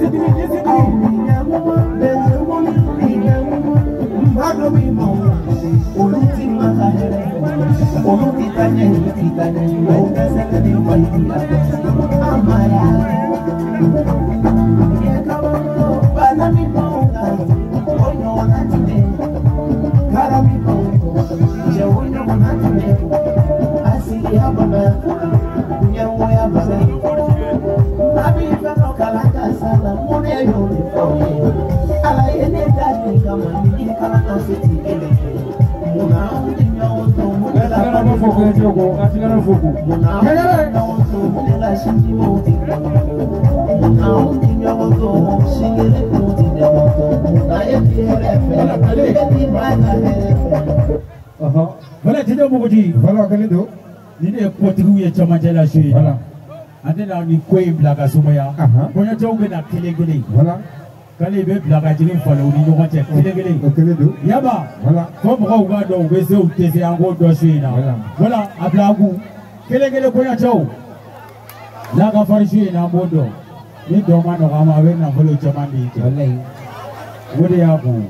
Voilà, tu dis, voilà, Kalido. Il est potiru et Chamajala Shui. Voilà. And then on the Quay Blaga Sumaya. When you're talking at Kilegili. Voilà. Kalibe Blaga Jim follow, you want to Kilegili. Kalido. Yaba. Voilà. Comme Rogado, Wezo, Tese, and go to Shui now. Voilà, a Blagu. Kilegili Koyacho. Laga Farishu in Amodo. You don't want to come away and follow Chamandi. What do you have?